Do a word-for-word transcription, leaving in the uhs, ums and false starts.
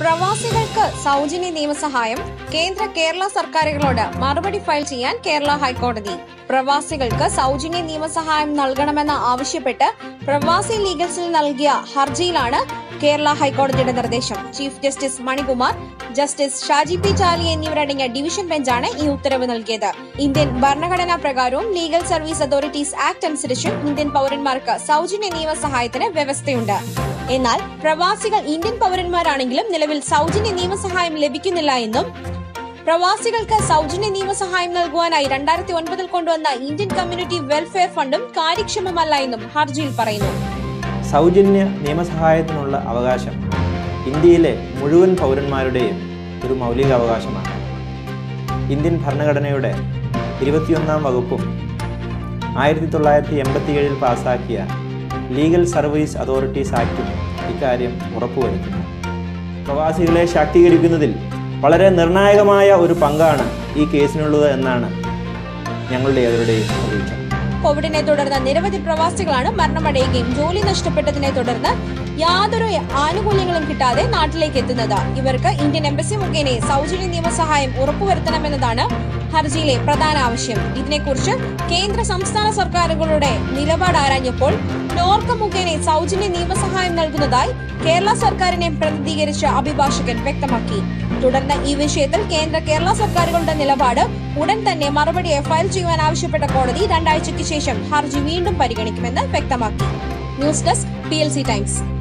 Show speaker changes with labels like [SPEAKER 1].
[SPEAKER 1] പ്രവാസികൾക്ക് സൗജന്യ നിയമസഹായം കേന്ദ്ര കേരള സർക്കാരുകളോട് മറുപടി ഫയൽ ചെയ്യാൻ കേരള ഹൈക്കോടതി. പ്രവാസികൾക്ക് സൗജന്യ നിയമസഹായം നൽകണമെന്ന് ആവശ്യപ്പെട്ട് പ്രവാസി ലീഗൽ സെൽ നൽകിയ ഹർജിയിലാണ് കേരള ഹൈക്കോടതിയുടെ നിർദ്ദേശം. Chief justice Manikumar, justice Shaji P Chaly എന്നിവരടങ്ങിയ ഡിവിഷൻ ബെഞ്ചാണ് ഈ ഉത്തരവ് നൽകിയത്. ഇന്ത്യൻ ഭരണഘടനാ പ്രകാരവും ലീഗൽ സർവീസ് അതോറിറ്റീസ് ആക്ട് അനുസരിച്ചും ഇന്ത്യൻ പൗരന്മാർക്ക് സൗജന്യ നിയമസഹായത്തിന് വ്യവസ്ഥയുണ്ട്. എന്നാൽ പ്രവാസികൾ ഇന്ത്യൻ പൗരന്മാരാണെങ്കിലും നിലവിൽ സൗജന്യ നിയമസഹായം ലഭിക്കുന്നില്ല എന്നും പ്രവാസികൾക്ക് സൗജന്യ നിയമസഹായം നൽകുവാനായി രണ്ടായിരത്തി ഒൻപതിൽ കൊണ്ടുവന്ന ഇന്ത്യൻ കമ്മ്യൂണിറ്റി വെൽഫെയർ ഫണ്ടും കാര്യക്ഷമമല്ല എന്നും ഹർജിയിൽ പറയുന്നു.
[SPEAKER 2] സൗജന്യ നിയമസഹായത്തിനുള്ള അവകാശം ഇന്ത്യയിലെ മുഴുവൻ പൗരന്മാരുടെയും ഒരു മൗലിക അവകാശമാണ്. ഇന്ത്യൻ ഭരണഘടനയുടെ ഇരുപത്തിയൊന്നാം വകുപ്പും ആയിരത്തി തൊള്ളായിരത്തി എൺപത്തിയേഴിൽ പാസാക്കിയ ലീഗൽ സർവീസ് അതോറിറ്റീസ് ആക്ടും ഇക്കാര്യം ഉറപ്പുവരുത്തുന്നു. പ്രവാസികളെ ശാക്തീകരിക്കുന്നതിൽ വളരെ നിർണായകമായ ഒരു പങ്കാണ് ഈ കേസിനുള്ളത് എന്നാണ് ഞങ്ങളുടെ ഏവരുടെയും പ്രതീക്ഷ.
[SPEAKER 1] കോവിഡിനെ തുടർന്ന് നിരവധി പ്രവാസികളാണ് മരണമടയുകയും ജോലി നഷ്ടപ്പെട്ടതിനെ തുടർന്ന് യാതൊരു ആനുകൂല്യങ്ങളും കിട്ടാതെ നാട്ടിലേക്ക് എത്തുന്നത്. ഇവർക്ക് ഇന്ത്യൻ എംബസി മുഖേന സൗജന്യ നിയമസഹായം ഉറപ്പുവരുത്തണമെന്നതാണ് ഹർജിയിലെ പ്രധാന ആവശ്യം. ഇതിനെക്കുറിച്ച് കേന്ദ്ര സംസ്ഥാന സർക്കാരുകളുടെ നിലപാട് ആരാഞ്ഞപ്പോൾ നോർക്ക മുഖേന സൗജന്യ നിയമസഹായം നൽകുന്നതായി കേരള സർക്കാരിനെ പ്രതിനിധീകരിച്ച അഭിഭാഷകൻ വ്യക്തമാക്കി. തുടർന്ന് ഈ വിഷയത്തിൽ കേന്ദ്ര കേരള സർക്കാരുകളുടെ നിലപാട് ഉടൻ തന്നെ മറുപടി ഫയൽ ചെയ്യുവാൻ ആവശ്യപ്പെട്ട കോടതി രണ്ടാഴ്ചയ്ക്ക് ശേഷം ഹർജി വീണ്ടും പരിഗണിക്കുമെന്ന് വ്യക്തമാക്കി. News desk P L C times.